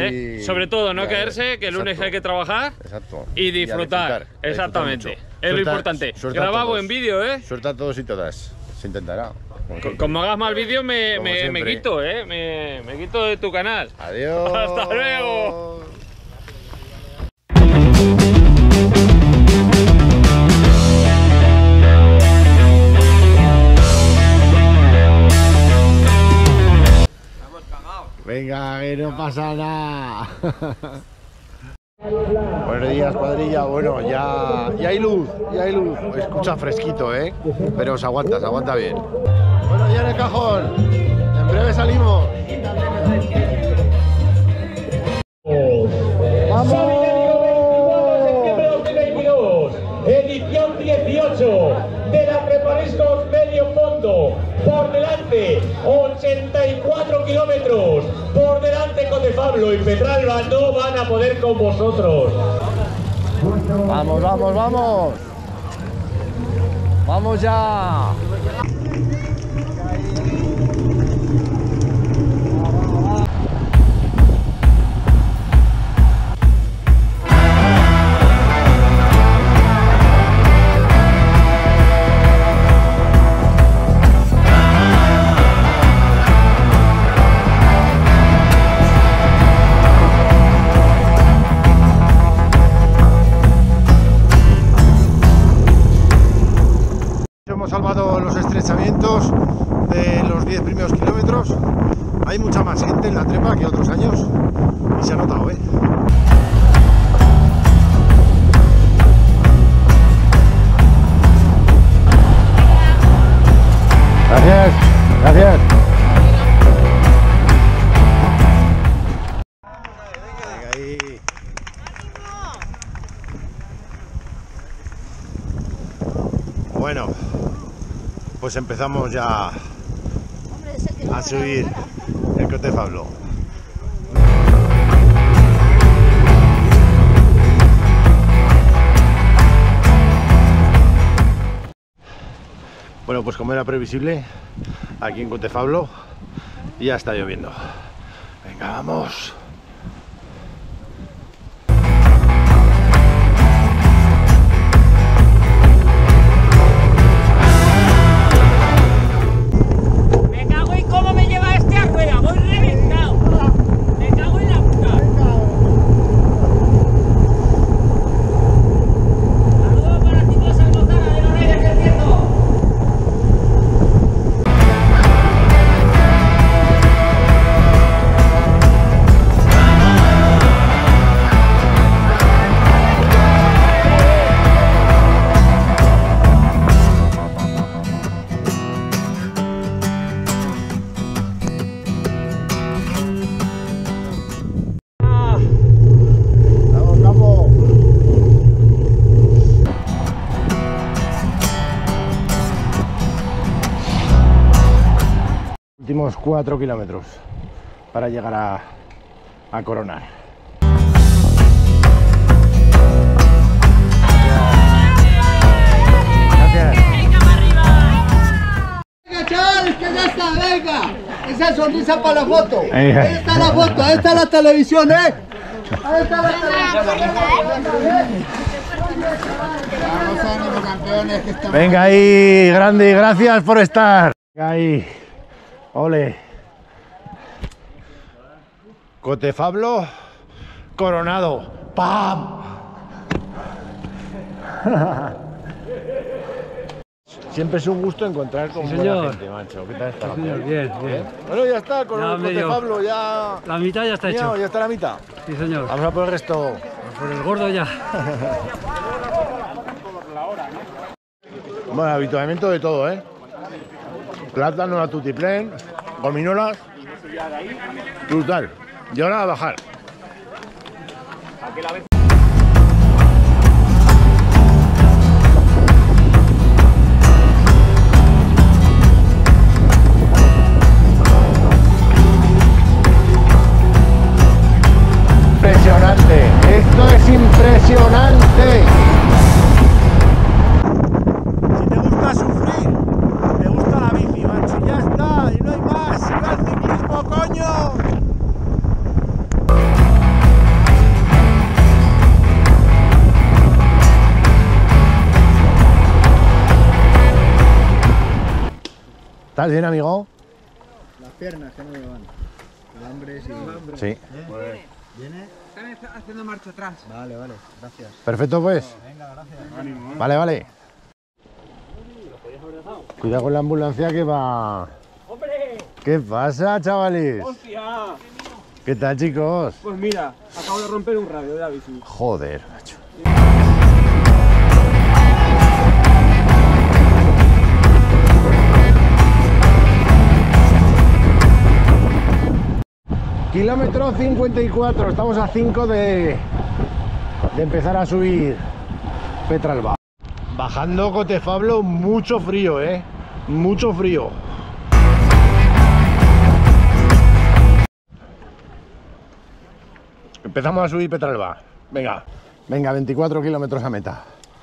¿vale? Sobre todo no caerse, que el lunes hay que trabajar y disfrutar. Exactamente, es lo importante. Graba buen vídeo, ¿eh? Suelta a todos y todas, se intentará. Como hagas mal vídeo me quito, me quito de tu canal. Adiós. Hasta luego. Venga, que no pasa nada. Buenos días, cuadrilla. Bueno, ya hay luz, Escucha fresquito, pero se aguanta bien. Bueno, ya en el cajón. En breve salimos. ¡Vamos! Edición 18 de la Preparescos Medio Fondo. Por delante, 84 kilómetros. Por delante, Cotefablo y Pedralba no van a poder con vosotros. ¡Vamos, vamos, vamos! ¡Vamos ya! Hemos salvado los estrechamientos de los 10 primeros kilómetros. Hay mucha más gente en la trepa que otros años y se ha notado, Gracias, gracias. Venga ahí. Bueno, pues empezamos ya a subir el Cotefablo. Bueno, pues como era previsible, aquí en Cotefablo ya está lloviendo. Venga, vamos. Últimos 4 kilómetros para llegar a coronar. Gracias. ¡Venga, para arriba! ¡Venga, chavales, que ya está! ¡Venga! Esa sonrisa para la foto. Ahí está la foto, ahí está la televisión, Ahí está la televisión. Vamos, ánimo, campeones, que estamos. Venga ahí, grande, gracias por estar. Venga ahí. Ole. Cotefablo coronado. ¡Pam! Siempre es un gusto encontrar con buena gente, macho. ¿Qué tal está? Bien, bien. Bueno, ya está, con el Cotefablo ya... La mitad ya está hecho. Ya está la mitad. Sí, señor. Vamos a por el resto. Por el gordo ya. Bueno, habituamiento de todo, Plátano, a tutiplén, gominolas. Brutal. Y ahora a bajar. Impresionante. Esto es impresionante. Si te gusta sufrir, te gusta la bici, macho. Ya está, y no hay más. ¡Viva el ciclismo, coño! ¿Estás bien, amigo? Las piernas que no me van. Calambres y... Sí. ¿Viene? Están haciendo marcha atrás. Vale, vale, gracias. Perfecto, pues. Venga, gracias. Vale, vale. Cuidado con la ambulancia que va... ¡Hombre! ¿Qué pasa, chavales? ¡Hostia! ¿Qué tal, chicos? Pues mira, acabo de romper un radio de la bici. Joder, macho. Kilómetro 54, estamos a 5 de empezar a subir Petralba. Bajando Cotefablo, mucho frío, mucho frío. Empezamos a subir Petralba. Venga, 24 kilómetros a meta.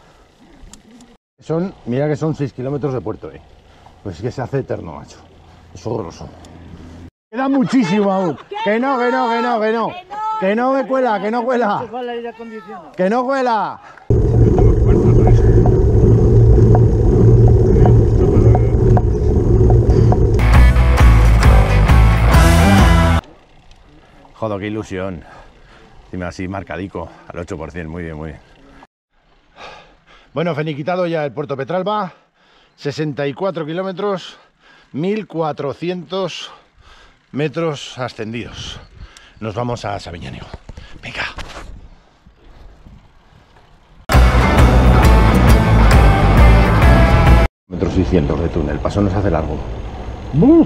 Mira que son 6 kilómetros de puerto, Pues es que se hace eterno, macho. Es horroroso. Queda muchísimo aún. Que no. Que no me cuela, que no cuela. Que no cuela. Joder, qué ilusión. Encima así marcadico, al 8%, muy bien, muy bien. Bueno, finiquitado ya el puerto Petralba. 64 kilómetros, 1400 metros ascendidos. Nos vamos a Sabiñánigo. Venga. Metros 600 de túnel, el paso nos hace largo. ¡Buf!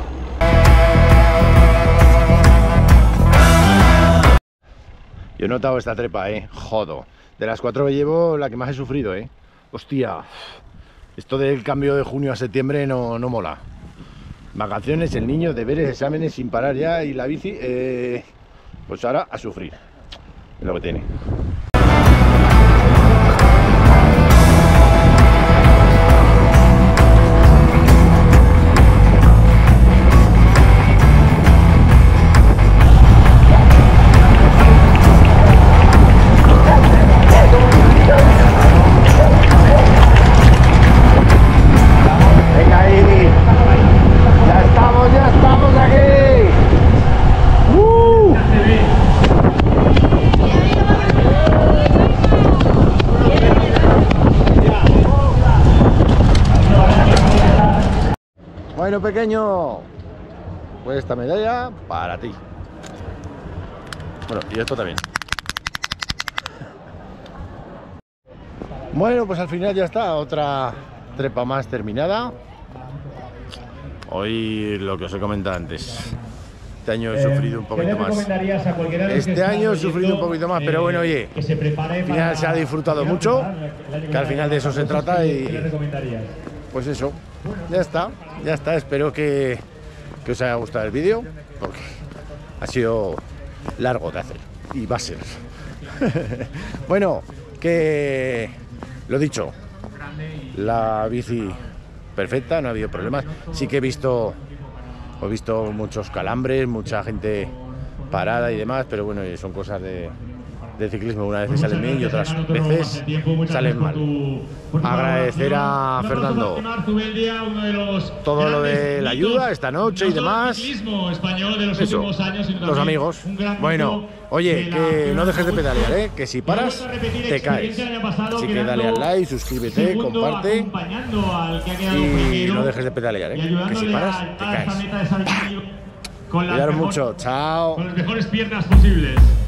Yo he notado esta trepa, jodo. De las 4 que llevo, la que más he sufrido, Hostia. Esto del cambio de junio a septiembre no mola. Vacaciones, el niño, deberes, exámenes sin parar ya y la bici, pues ahora a sufrir. Es lo que tiene. Bueno, pequeño, pues esta medalla para ti. Bueno, y esto también. Bueno, pues al final ya está, otra trepa más terminada. Hoy lo que os he comentado antes. Este año he sufrido un poquito más. Este año he sufrido un poquito más, pero bueno, oye, al final se ha disfrutado mucho, que al final de eso se trata y pues eso, ya está, espero que os haya gustado el vídeo, porque ha sido largo de hacer y va a ser. Bueno, que lo dicho, la bici perfecta, no ha habido problemas, sí que he visto muchos calambres, mucha gente parada y demás, pero bueno, son cosas de ciclismo, una vez salen bien y otras veces salen mal. Agradecer a Fernando todo lo de la ayuda esta noche y demás. Eso, los amigos. Bueno, oye, que no dejes de pedalear, que si paras te caes. Así que dale al like, suscríbete, comparte y no dejes de pedalear, que si paras te caes. Cuidaros mucho, chao. Con las mejores piernas posibles.